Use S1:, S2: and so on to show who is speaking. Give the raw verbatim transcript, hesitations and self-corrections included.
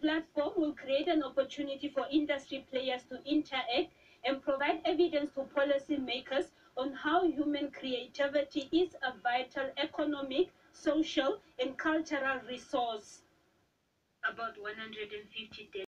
S1: platform will create an opportunity for industry players to interact and provide evidence to policymakers on how human creativity is a vital economic, social, and cultural resource. About one hundred fifty